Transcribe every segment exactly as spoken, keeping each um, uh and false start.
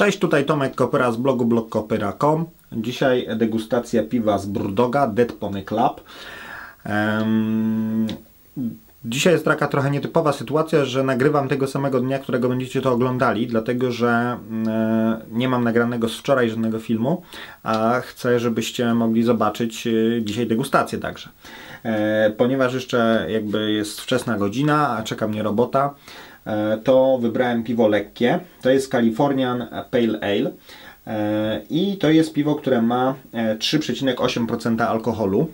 Cześć, tutaj Tomek Kopyra z blogu blog kopyra kropka com. Dzisiaj degustacja piwa z Brewdoga, Dead Pony Club. Um, dzisiaj jest taka trochę nietypowa sytuacja, że nagrywam tego samego dnia, którego będziecie to oglądali, dlatego że e, nie mam nagranego z wczoraj żadnego filmu, a chcę, żebyście mogli zobaczyć e, dzisiaj degustację także. E, ponieważ jeszcze jakby jest wczesna godzina, a czeka mnie robota, to wybrałem piwo lekkie. To jest Californian Pale Ale i to jest piwo, które ma trzy przecinek osiem procent alkoholu.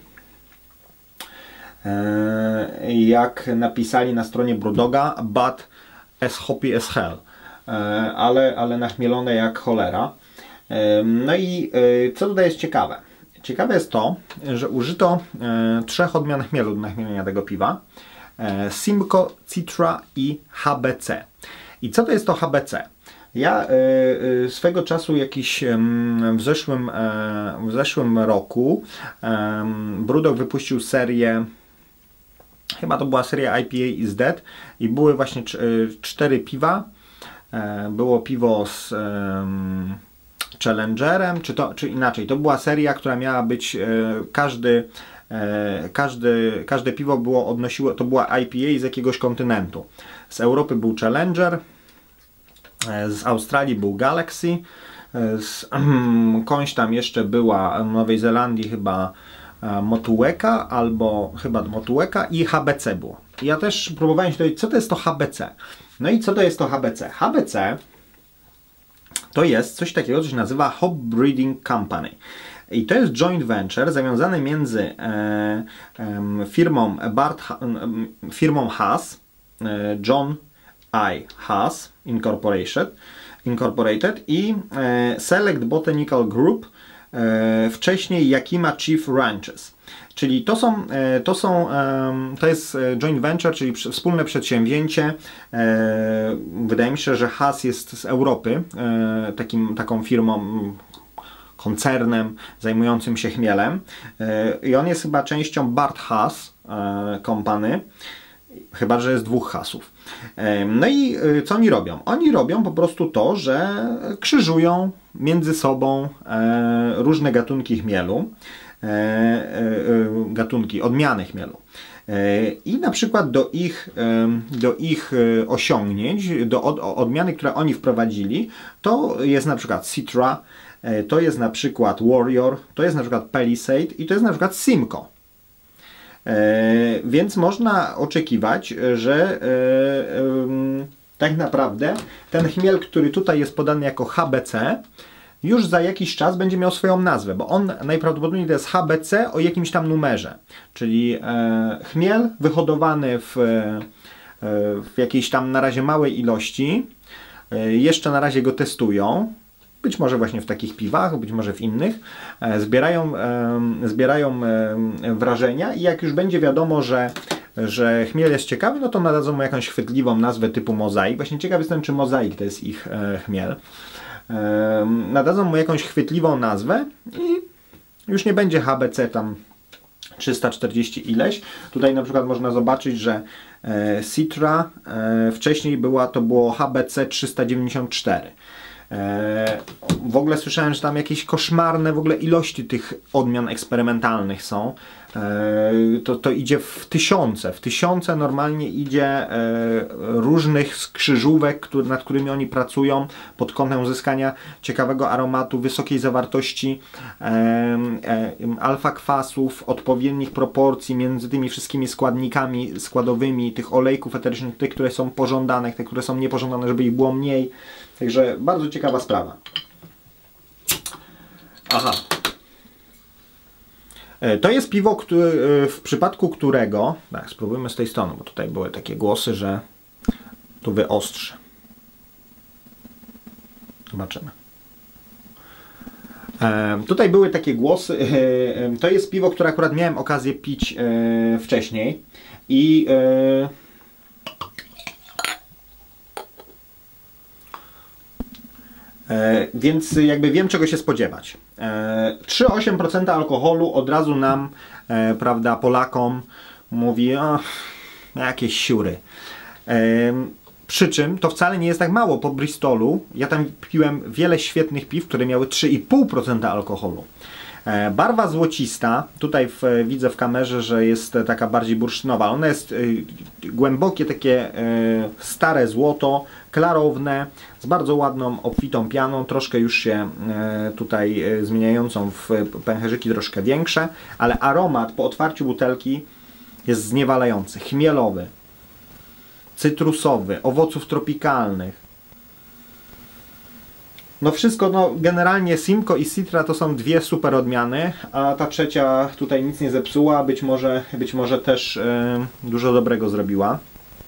Jak napisali na stronie Brewdoga, but as hoppy as hell, ale, ale nachmielone jak cholera. No i co tutaj jest ciekawe? Ciekawe jest to, że użyto trzech odmian chmielu do nachmielenia tego piwa. Simcoe, Citra i H B C. I co to jest to H B C? Ja y, y, swego czasu jakiś y, w, zeszłym, y, w zeszłym roku y, Brewdog wypuścił serię, chyba to była seria I P A is Dead i były właśnie cztery piwa. Y, było piwo z y, Challengerem, czy, to, czy inaczej, to była seria, która miała być y, każdy Każde, każde piwo było odnosiło, to była I P A z jakiegoś kontynentu. Z Europy był Challenger, z Australii był Galaxy, z końś tam jeszcze była w Nowej Zelandii chyba Motueka, albo chyba Motueka i H B C było. Ja też próbowałem się dowiedzieć, co to jest to H B C. No i co to jest to H B C? H B C to jest coś takiego, co się nazywa Hop Breeding Company. I to jest joint venture zawiązany między e, e, firmą, Bart, e, firmą Haas, e, John I. Haas Incorporated, Incorporated i e, Select Botanical Group, e, wcześniej Yakima Chief Ranches. Czyli to są, e, to są, e, to jest joint venture, czyli wspólne przedsięwzięcie. E, wydaje mi się, że Haas jest z Europy, e, takim, taką firmą, koncernem zajmującym się chmielem i on jest chyba częścią Bart Haas Company, chyba że jest dwóch Haasów. No i co oni robią? Oni robią po prostu to, że krzyżują między sobą różne gatunki chmielu, gatunki, odmiany chmielu. I na przykład do ich, do ich osiągnięć, do odmiany, które oni wprowadzili, to jest na przykład Citra, to jest na przykład Warrior, to jest na przykład Palisade i to jest na przykład Simcoe. Więc można oczekiwać, że tak naprawdę ten chmiel, który tutaj jest podany jako H B C, już za jakiś czas będzie miał swoją nazwę, bo on najprawdopodobniej to jest H B C o jakimś tam numerze, czyli chmiel wyhodowany w, w jakiejś tam na razie małej ilości, jeszcze na razie go testują, być może właśnie w takich piwach, być może w innych, zbierają, zbierają wrażenia i jak już będzie wiadomo, że, że chmiel jest ciekawy, no to nadadzą mu jakąś chwytliwą nazwę typu mozaik. Właśnie ciekaw jestem, czy mozaik to jest ich chmiel. Nadadzą mu jakąś chwytliwą nazwę i już nie będzie H B C tam trzysta czterdzieści ileś. Tutaj na przykład można zobaczyć, że Citra wcześniej była, to było H B C trzysta dziewięćdziesiąt cztery. W ogóle słyszałem, że tam jakieś koszmarne w ogóle ilości tych odmian eksperymentalnych są. To, to idzie w tysiące. W tysiące normalnie idzie różnych skrzyżówek, który, nad którymi oni pracują pod kątem uzyskania ciekawego aromatu, wysokiej zawartości alfa kwasów, odpowiednich proporcji między tymi wszystkimi składnikami składowymi tych olejków eterycznych, tych, które są pożądane, te, które są niepożądane, żeby ich było mniej. Także bardzo ciekawa sprawa. Aha. To jest piwo, które, w przypadku którego... Tak, spróbujmy z tej strony, bo tutaj były takie głosy, że tu wyostrzy. Zobaczymy. E, tutaj były takie głosy. E, to jest piwo, które akurat miałem okazję pić e, wcześniej. I... E, E, więc jakby wiem, czego się spodziewać. E, trzy przecinek osiem procent alkoholu od razu nam, e, prawda, Polakom mówi, o, jakieś siury. E, Przy czym to wcale nie jest tak mało. Po Bristolu ja tam piłem wiele świetnych piw, które miały trzy i pół procent alkoholu. E, barwa złocista, tutaj w, widzę w kamerze, że jest taka bardziej bursztynowa. Ona jest y, głębokie, takie y, stare złoto, klarowne, z bardzo ładną, obfitą pianą, troszkę już się y, tutaj y, zmieniającą w pęcherzyki troszkę większe, ale aromat po otwarciu butelki jest zniewalający, chmielowy, cytrusowy, owoców tropikalnych. No wszystko, no generalnie Simcoe i Citra to są dwie super odmiany, a ta trzecia tutaj nic nie zepsuła, być może, być może też e, dużo dobrego zrobiła.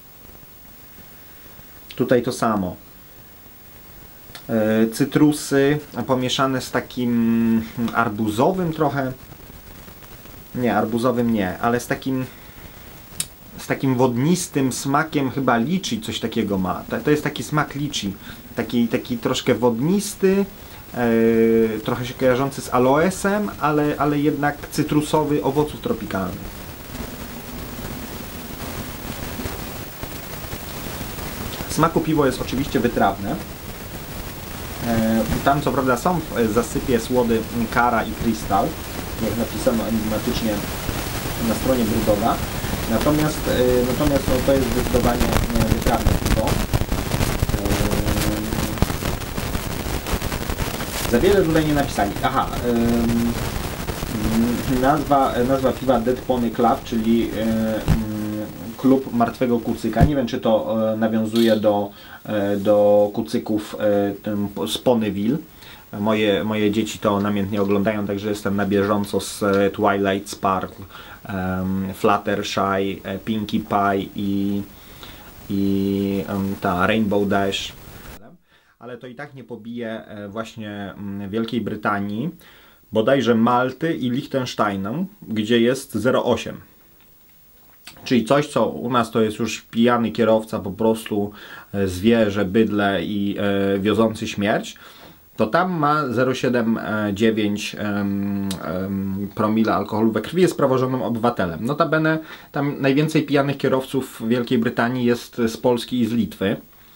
Tutaj to samo. E, cytrusy pomieszane z takim arbuzowym trochę. Nie, arbuzowym nie, ale z takim z takim wodnistym smakiem, chyba liczy, coś takiego ma. To jest taki smak liczy. Taki, taki troszkę wodnisty, yy, trochę się kojarzący z aloesem, ale, ale jednak cytrusowy, owoców tropikalnych. W smaku piwo jest oczywiście wytrawne. Yy, tam co prawda są w zasypie słody Kara i Crystal, jak napisano enigmatycznie na stronie Brudoga. Natomiast, yy, natomiast no, to jest zdecydowanie wytrawne piwo. Za wiele tutaj nie napisali. Aha, yy, nazwa, nazwa piwa Dead Pony Club, czyli yy, klub martwego kucyka. Nie wiem, czy to yy, nawiązuje do, yy, do kucyków yy, z Ponyville. Moje, moje dzieci to namiętnie oglądają, także jestem na bieżąco z Twilight Sparkle, yy, Fluttershy, Pinkie Pie i, i yy, ta Rainbow Dash. Ale to i tak nie pobije właśnie Wielkiej Brytanii, bodajże Malty i Liechtensteinu, gdzie jest zero przecinek osiem. Czyli coś, co u nas to jest już pijany kierowca, po prostu zwierzę, bydle i e, wiozący śmierć, to tam ma zero przecinek siedemdziesiąt dziewięć promila alkoholu we krwi, jest praworządnym obywatelem. Notabene tam najwięcej pijanych kierowców w Wielkiej Brytanii jest z Polski i z Litwy.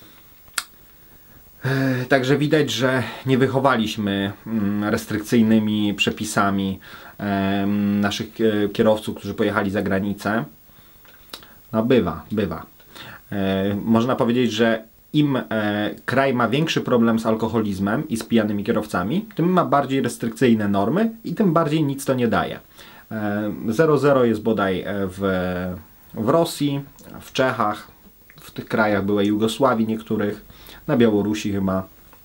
Także widać, że nie wychowaliśmy restrykcyjnymi przepisami naszych kierowców, którzy pojechali za granicę. No bywa, bywa. Można powiedzieć, że im kraj ma większy problem z alkoholizmem i z pijanymi kierowcami, tym ma bardziej restrykcyjne normy i tym bardziej nic to nie daje. zero zero jest bodaj w, w Rosji, w Czechach, w tych krajach byłej Jugosławii niektórych, na Białorusi chyba.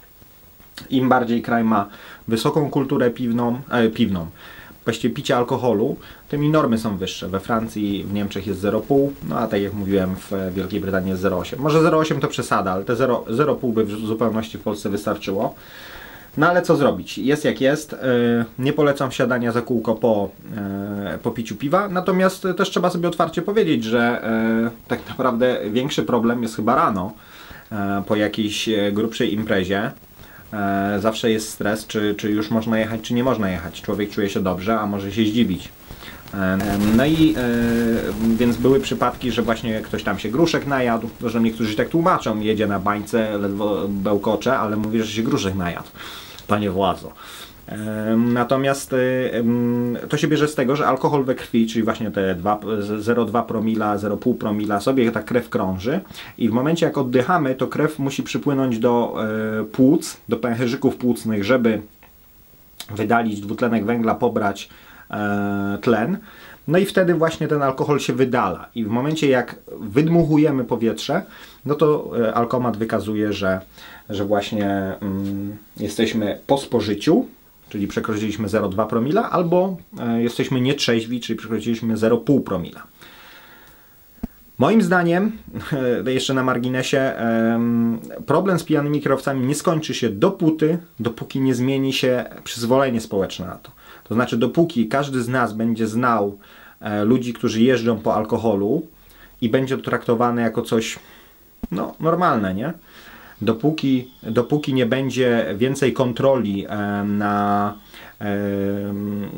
Im bardziej kraj ma wysoką kulturę piwną, e, piwną, właściwie picia alkoholu, tym i normy są wyższe. We Francji, w Niemczech jest zero przecinek pięć, no a tak jak mówiłem, w Wielkiej Brytanii jest zero przecinek osiem. Może zero przecinek osiem to przesada, ale te zero przecinek pięć by w zupełności w Polsce wystarczyło. No ale co zrobić? Jest jak jest. Nie polecam wsiadania za kółko po, po piciu piwa, natomiast też trzeba sobie otwarcie powiedzieć, że tak naprawdę większy problem jest chyba rano, po jakiejś grubszej imprezie. Zawsze jest stres, czy, czy już można jechać, czy nie można jechać. Człowiek czuje się dobrze, a może się zdziwić. No i więc były przypadki, że właśnie ktoś tam się gruszek najadł, że niektórzy tak tłumaczą, jedzie na bańce, ledwo bełkocze, ale mówi, że się gruszek najadł. Panie władzo. Natomiast to się bierze z tego, że alkohol we krwi, czyli właśnie te zero przecinek dwa promila, zero przecinek pięć promila, sobie ta krew krąży i w momencie jak oddychamy, to krew musi przypłynąć do płuc, do pęcherzyków płucnych, żeby wydalić dwutlenek węgla, pobrać tlen. No i wtedy właśnie ten alkohol się wydala i w momencie jak wydmuchujemy powietrze, no to alkomat wykazuje, że, że właśnie mm, jesteśmy po spożyciu, czyli przekroczyliśmy zero przecinek dwa promila, albo e, jesteśmy nietrzeźwi, czyli przekroczyliśmy zero przecinek pięć promila. Moim zdaniem, e, jeszcze na marginesie, e, problem z pijanymi kierowcami nie skończy się dopóty, dopóki nie zmieni się przyzwolenie społeczne na to. To znaczy, dopóki każdy z nas będzie znał e, ludzi, którzy jeżdżą po alkoholu i będzie to traktowane jako coś no, normalne, nie? Dopóki, dopóki nie będzie więcej kontroli e, na, e,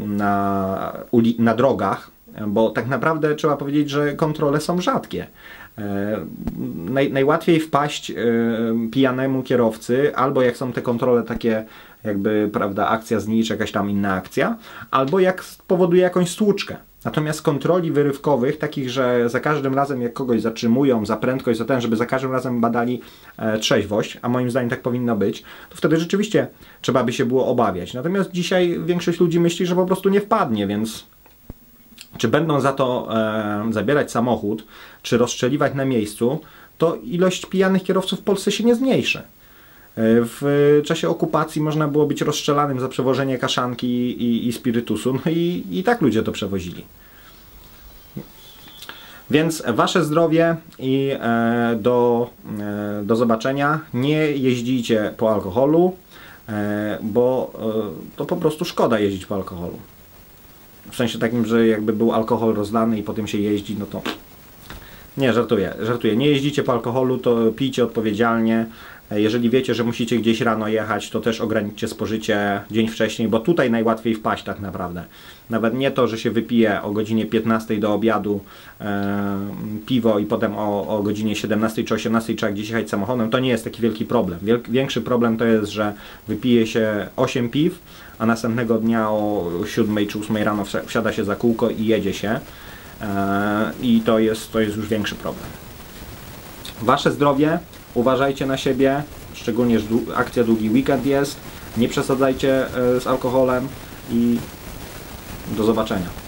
na, uli, na drogach, bo tak naprawdę trzeba powiedzieć, że kontrole są rzadkie. Naj, najłatwiej wpaść pijanemu kierowcy, albo jak są te kontrole takie, jakby, prawda, akcja znicz, jakaś tam inna akcja, albo jak powoduje jakąś stłuczkę. Natomiast kontroli wyrywkowych, takich, że za każdym razem jak kogoś zatrzymują, za prędkość, za ten, żeby za każdym razem badali e, trzeźwość, a moim zdaniem tak powinno być, to wtedy rzeczywiście trzeba by się było obawiać. Natomiast dzisiaj większość ludzi myśli, że po prostu nie wpadnie, więc czy będą za to e, zabierać samochód, czy rozstrzeliwać na miejscu, to ilość pijanych kierowców w Polsce się nie zmniejszy. W czasie okupacji można było być rozstrzelanym za przewożenie kaszanki i, i spirytusu, no i, i tak ludzie to przewozili. Więc wasze zdrowie i e, do, e, do zobaczenia. Nie jeździcie po alkoholu, e, bo e, to po prostu szkoda jeździć po alkoholu. W sensie takim, że jakby był alkohol rozlany i potem się jeździ, no to... Nie, żartuję, żartuję. Nie jeździcie po alkoholu, to pijcie odpowiedzialnie. Jeżeli wiecie, że musicie gdzieś rano jechać, to też ograniczcie spożycie dzień wcześniej, bo tutaj najłatwiej wpaść tak naprawdę. Nawet nie to, że się wypije o godzinie piętnastej do obiadu e, piwo i potem o, o godzinie siedemnastej czy osiemnastej trzeba gdzieś jechać samochodem, to nie jest taki wielki problem. Wielk, większy problem to jest, że wypije się osiem piw, a następnego dnia o siódmej czy ósmej rano wsiada się za kółko i jedzie się. E, I to jest, to jest już większy problem. Wasze zdrowie. Uważajcie na siebie, szczególnie, że akcja długi weekend jest, nie przesadzajcie z alkoholem i do zobaczenia.